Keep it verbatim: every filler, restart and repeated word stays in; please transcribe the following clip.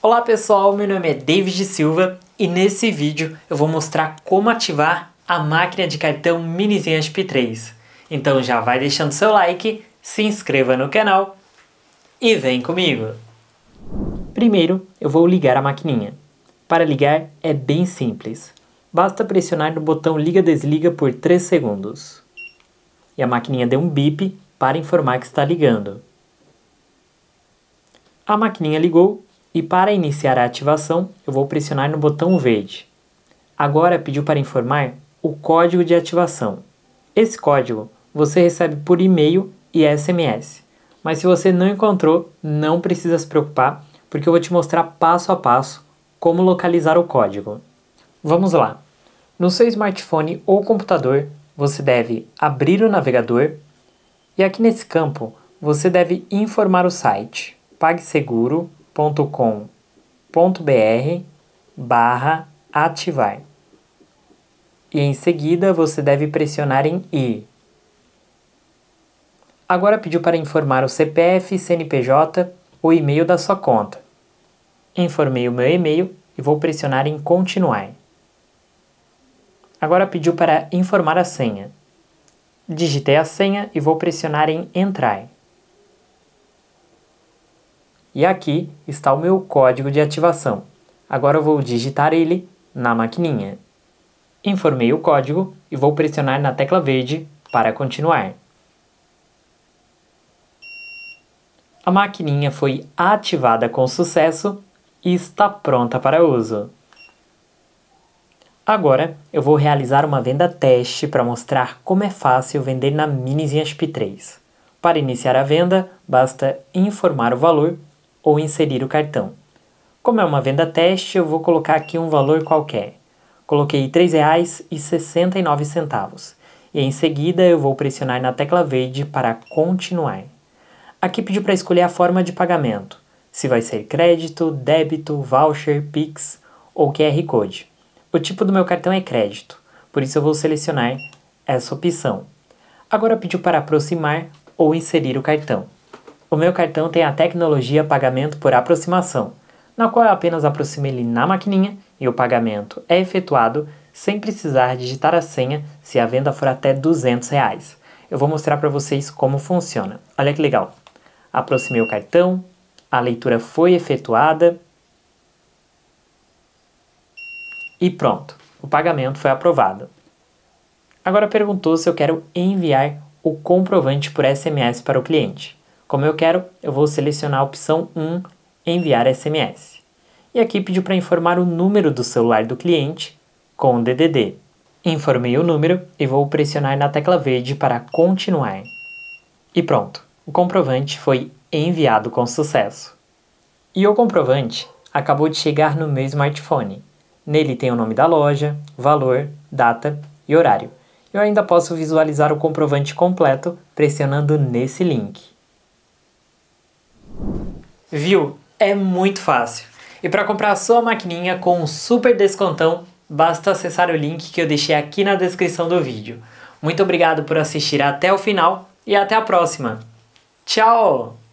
Olá pessoal, meu nome é David Silva e nesse vídeo eu vou mostrar como ativar a máquina de cartão MiniZenSp três. Então já vai deixando seu like, se inscreva no canal e vem comigo! Primeiro eu vou ligar a maquininha. Para ligar é bem simples, basta pressionar no botão liga-desliga por três segundos. E a maquininha deu um bip para informar que está ligando. A maquininha ligou e para iniciar a ativação eu vou pressionar no botão verde. Agora pediu para informar o código de ativação. Esse código você recebe por e-mail e S M S. Mas se você não encontrou, não precisa se preocupar, porque eu vou te mostrar passo a passo como localizar o código. Vamos lá! No seu smartphone ou computador, você deve abrir o navegador e aqui nesse campo você deve informar o site pagseguro ponto com ponto br barra ativar. E em seguida você deve pressionar em ir. Agora pediu para informar o C P F, C N P J ou e-mail da sua conta. Informei o meu e-mail e vou pressionar em continuar. Agora pediu para informar a senha. Digitei a senha e vou pressionar em entrar. E aqui está o meu código de ativação. Agora eu vou digitar ele na maquininha. Informei o código e vou pressionar na tecla verde para continuar. A maquininha foi ativada com sucesso e está pronta para uso. Agora eu vou realizar uma venda teste para mostrar como é fácil vender na MiniZenSp três. Para iniciar a venda, basta informar o valor ou inserir o cartão. Como é uma venda teste, eu vou colocar aqui um valor qualquer. Coloquei três reais e sessenta e nove centavos e em seguida eu vou pressionar na tecla verde para continuar. Aqui pediu para escolher a forma de pagamento, se vai ser crédito, débito, voucher, Pix ou Q R Code. O tipo do meu cartão é crédito, por isso eu vou selecionar essa opção. Agora pediu para aproximar ou inserir o cartão. O meu cartão tem a tecnologia pagamento por aproximação, na qual eu apenas aproximo ele na maquininha e o pagamento é efetuado sem precisar digitar a senha se a venda for até duzentos reais. Eu vou mostrar para vocês como funciona. Olha que legal! Aproximei o cartão, a leitura foi efetuada e pronto, o pagamento foi aprovado. Agora perguntou se eu quero enviar o comprovante por S M S para o cliente. Como eu quero, eu vou selecionar a opção um, enviar S M S. E aqui pediu para informar o número do celular do cliente com o D D D. Informei o número e vou pressionar na tecla verde para continuar. E pronto, o comprovante foi enviado com sucesso. E o comprovante acabou de chegar no meu smartphone. Nele tem o nome da loja, valor, data e horário. Eu ainda posso visualizar o comprovante completo pressionando nesse link. Viu? É muito fácil. E para comprar a sua maquininha com um super descontão, basta acessar o link que eu deixei aqui na descrição do vídeo. Muito obrigado por assistir até o final e até a próxima. Tchau!